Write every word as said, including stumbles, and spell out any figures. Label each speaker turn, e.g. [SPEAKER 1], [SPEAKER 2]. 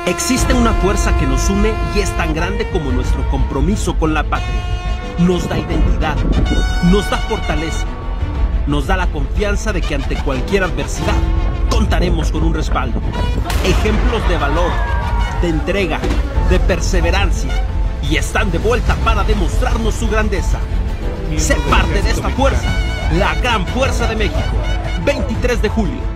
[SPEAKER 1] Existe una fuerza que nos une y es tan grande como nuestro compromiso con la patria. Nos da identidad, nos da fortaleza, nos da la confianza de que ante cualquier adversidad contaremos con un respaldo. Ejemplos de valor, de entrega, de perseverancia, y están de vuelta para demostrarnos su grandeza. Sé parte de esta fuerza, la gran fuerza de México. veintitrés de julio.